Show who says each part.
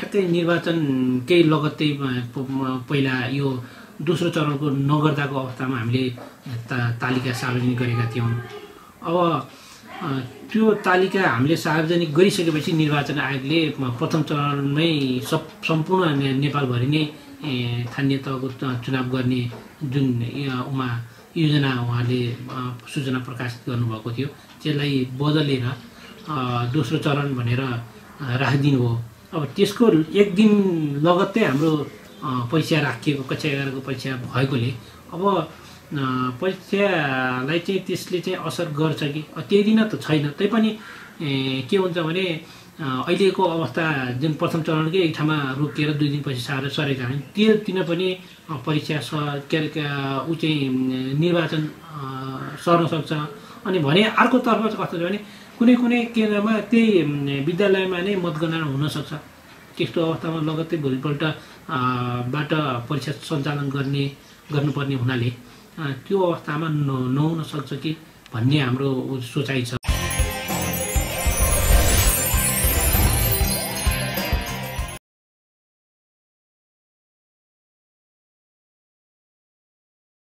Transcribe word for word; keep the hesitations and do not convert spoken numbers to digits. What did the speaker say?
Speaker 1: त्यही निर्वाचनकै लगत्तै पहिला यो दोस्रो चरणको नगर्दाको अवस्थामा हामीले ता तालिका सार्वजनिक गरेका थियौँ। अब त्यो तालिका हामीले सार्वजनिक गरिसकेपछि निर्वाचन आयोगले प्रथम चरणमै सब सम्पूर्ण नेपालभरि नै स्थानीय तहको चुनाव गर्ने जुन उमा योजना उहाँले सूचना प्रकाशित गर्नुभएको थियो त्यसलाई बदलेर दोस्रो चरण भनेर राखिदिनु हो। अब त्यसको एक दिन लगत्तै हाम्रो परीक्षा राखिएको कक्षा एघारको परीक्षा भएकोले अब परीक्षालाई चाहिँ त्यसले चाहिँ असर गर्छ कि त्यही दिन त छैन। तैपनि के हुन्छ भने अहिलेको अवस्था जुन प्रथम चरणकै एक ठाउँमा रोकिएर दुई दिनपछि सारेर सरेका छन् त्यो दिन पनि परीक्षा स के अरे ऊ चाहिँ निर्वाचन सर्न सक्छ। अनि भने अर्कोतर्फ कस्तो छ भने कुनै कुनै केन्द्रमा त्यही विद्यालयमा नै मतगणना हुनसक्छ। त्यस्तो अवस्थामा लगत्तै भोलिपल्ट बाट परीक्षा सञ्चालन गर्ने गर्नुपर्ने हुनाले त्यो अवस्थामा नहुन सक्छ कि भन्ने हाम्रो सोचाइ छ।